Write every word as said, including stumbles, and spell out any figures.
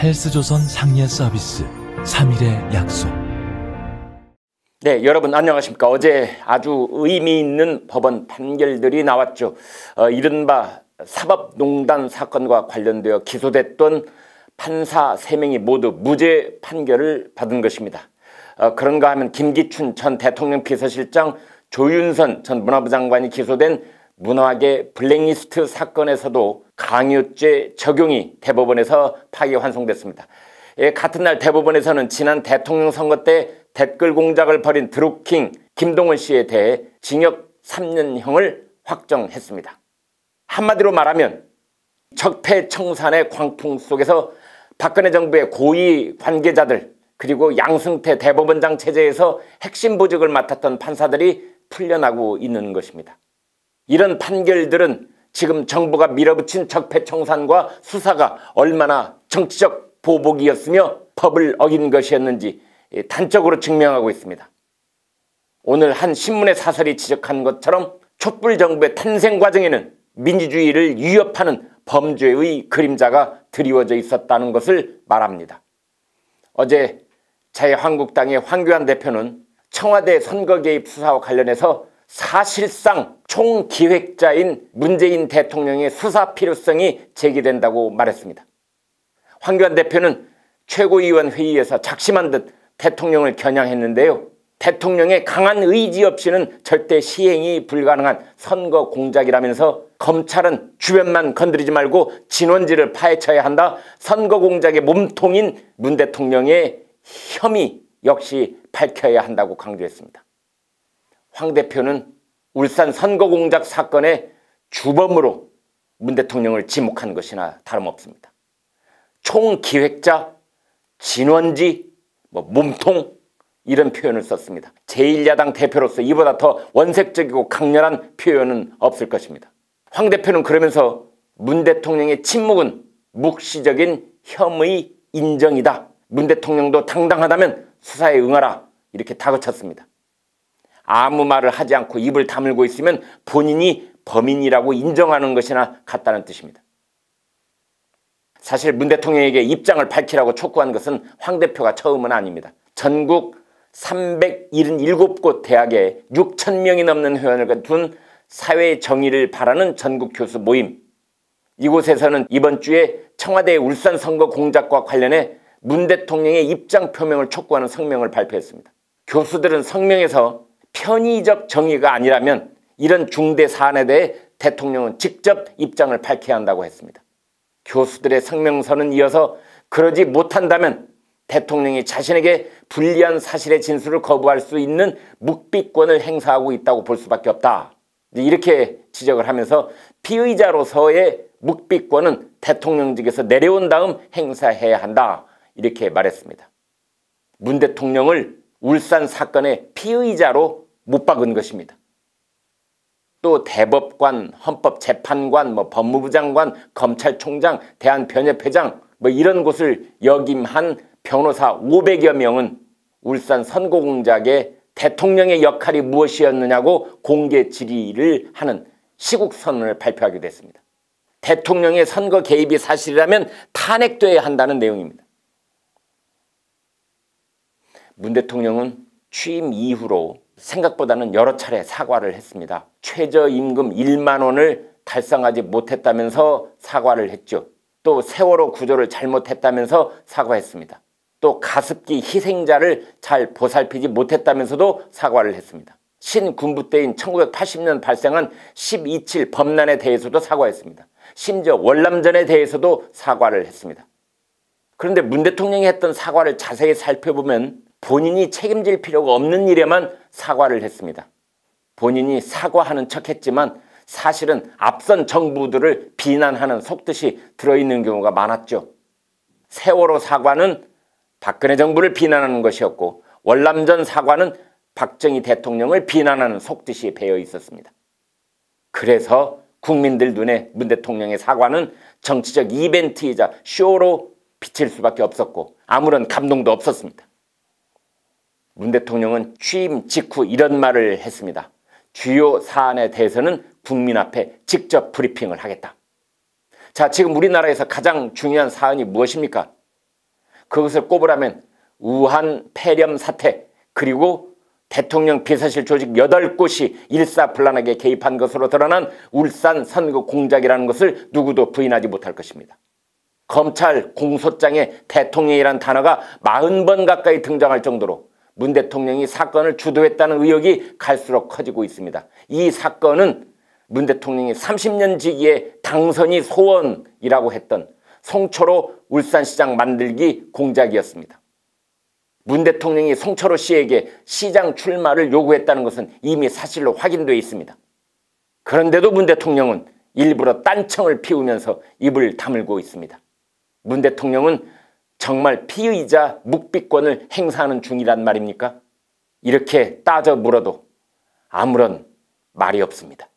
헬스조선 상례 서비스 삼 일의 약속. 네, 여러분 안녕하십니까. 어제 아주 의미 있는 법원 판결들이 나왔죠. 어, 이른바 사법농단 사건과 관련되어 기소됐던 판사 세 명이 모두 무죄 판결을 받은 것입니다. 어, 그런가 하면 김기춘 전 대통령 비서실장, 조윤선 전 문화부 장관이 기소된 문화계 블랙리스트 사건에서도 강요죄 적용이 대법원에서 파기환송됐습니다. 예, 같은 날 대법원에서는 지난 대통령 선거 때 댓글 공작을 벌인 드루킹 김동원 씨에 대해 징역 삼 년형을 확정했습니다. 한마디로 말하면 적폐청산의 광풍 속에서 박근혜 정부의 고위 관계자들 그리고 양승태 대법원장 체제에서 핵심 보직을 맡았던 판사들이 풀려나고 있는 것입니다. 이런 판결들은 지금 정부가 밀어붙인 적폐청산과 수사가 얼마나 정치적 보복이었으며 법을 어긴 것이었는지 단적으로 증명하고 있습니다. 오늘 한 신문의 사설이 지적한 것처럼 촛불 정부의 탄생 과정에는 민주주의를 위협하는 범죄의 그림자가 드리워져 있었다는 것을 말합니다. 어제 자유한국당의 황교안 대표는 청와대 선거 개입 수사와 관련해서 사실상 총기획자인 문재인 대통령의 수사 필요성이 제기된다고 말했습니다. 황교안 대표는 최고위원 회의에서 작심한 듯 대통령을 겨냥했는데요. 대통령의 강한 의지 없이는 절대 시행이 불가능한 선거 공작이라면서 검찰은 주변만 건드리지 말고 진원지를 파헤쳐야 한다. 선거 공작의 몸통인 문 대통령의 혐의 역시 밝혀야 한다고 강조했습니다. 황 대표는 울산 선거 공작 사건의 주범으로 문 대통령을 지목한 것이나 다름없습니다. 총기획자, 진원지, 뭐 몸통 이런 표현을 썼습니다. 제일 야당 대표로서 이보다 더 원색적이고 강렬한 표현은 없을 것입니다. 황 대표는 그러면서 문 대통령의 침묵은 묵시적인 혐의 인정이다. 문 대통령도 당당하다면 수사에 응하라 이렇게 다그쳤습니다. 아무 말을 하지 않고 입을 다물고 있으면 본인이 범인이라고 인정하는 것이나 같다는 뜻입니다. 사실 문 대통령에게 입장을 밝히라고 촉구한 것은 황 대표가 처음은 아닙니다. 전국 삼백칠십칠 곳 대학에 육천 명이 넘는 회원을 둔 사회 정의를 바라는 전국 교수 모임. 이곳에서는 이번 주에 청와대 울산 선거 공작과 관련해 문 대통령의 입장 표명을 촉구하는 성명을 발표했습니다. 교수들은 성명에서 편의적 정의가 아니라면 이런 중대 사안에 대해 대통령은 직접 입장을 밝혀야 한다고 했습니다. 교수들의 성명서는 이어서 그러지 못한다면 대통령이 자신에게 불리한 사실의 진술을 거부할 수 있는 묵비권을 행사하고 있다고 볼 수밖에 없다. 이렇게 지적을 하면서 피의자로서의 묵비권은 대통령직에서 내려온 다음 행사해야 한다. 이렇게 말했습니다. 문 대통령을 울산 사건의 피의자로 못 박은 것입니다. 또 대법관, 헌법재판관, 뭐 법무부 장관, 검찰총장, 대한변협회장 뭐 이런 곳을 역임한 변호사 오백여 명은 울산 선거 공작의 대통령의 역할이 무엇이었느냐고 공개 질의를 하는 시국선언을 발표하기도 했습니다. 대통령의 선거 개입이 사실이라면 탄핵돼야 한다는 내용입니다. 문 대통령은 취임 이후로 생각보다는 여러 차례 사과를 했습니다. 최저임금 일만 원을 달성하지 못했다면서 사과를 했죠. 또 세월호 구조를 잘못했다면서 사과했습니다. 또 가습기 희생자를 잘 보살피지 못했다면서도 사과를 했습니다. 신군부 때인 천구백팔십 년 발생한 십이 칠 범난에 대해서도 사과했습니다. 심지어 월남전에 대해서도 사과를 했습니다. 그런데 문 대통령이 했던 사과를 자세히 살펴보면 본인이 책임질 필요가 없는 일에만 사과를 했습니다. 본인이 사과하는 척했지만 사실은 앞선 정부들을 비난하는 속뜻이 들어있는 경우가 많았죠. 세월호 사과는 박근혜 정부를 비난하는 것이었고 월남전 사과는 박정희 대통령을 비난하는 속뜻이 배어 있었습니다. 그래서 국민들 눈에 문 대통령의 사과는 정치적 이벤트이자 쇼로 비칠 수밖에 없었고 아무런 감동도 없었습니다. 문 대통령은 취임 직후 이런 말을 했습니다. 주요 사안에 대해서는 국민 앞에 직접 브리핑을 하겠다. 자, 지금 우리나라에서 가장 중요한 사안이 무엇입니까? 그것을 꼽으라면 우한 폐렴 사태, 그리고 대통령 비서실 조직 여덟 곳이 일사불란하게 개입한 것으로 드러난 울산 선거 공작이라는 것을 누구도 부인하지 못할 것입니다. 검찰 공소장에 대통령이라는 단어가 사십 번 가까이 등장할 정도로 문 대통령이 사건을 주도했다는 의혹이 갈수록 커지고 있습니다. 이 사건은 문 대통령이 삼십 년 지기의 당선이 소원이라고 했던 송철호 울산시장 만들기 공작이었습니다. 문 대통령이 송철호 씨에게 시장 출마를 요구했다는 것은 이미 사실로 확인되어 있습니다. 그런데도 문 대통령은 일부러 딴청을 피우면서 입을 다물고 있습니다. 문 대통령은 정말 피의자 묵비권을 행사하는 중이란 말입니까? 이렇게 따져 물어도 아무런 말이 없습니다.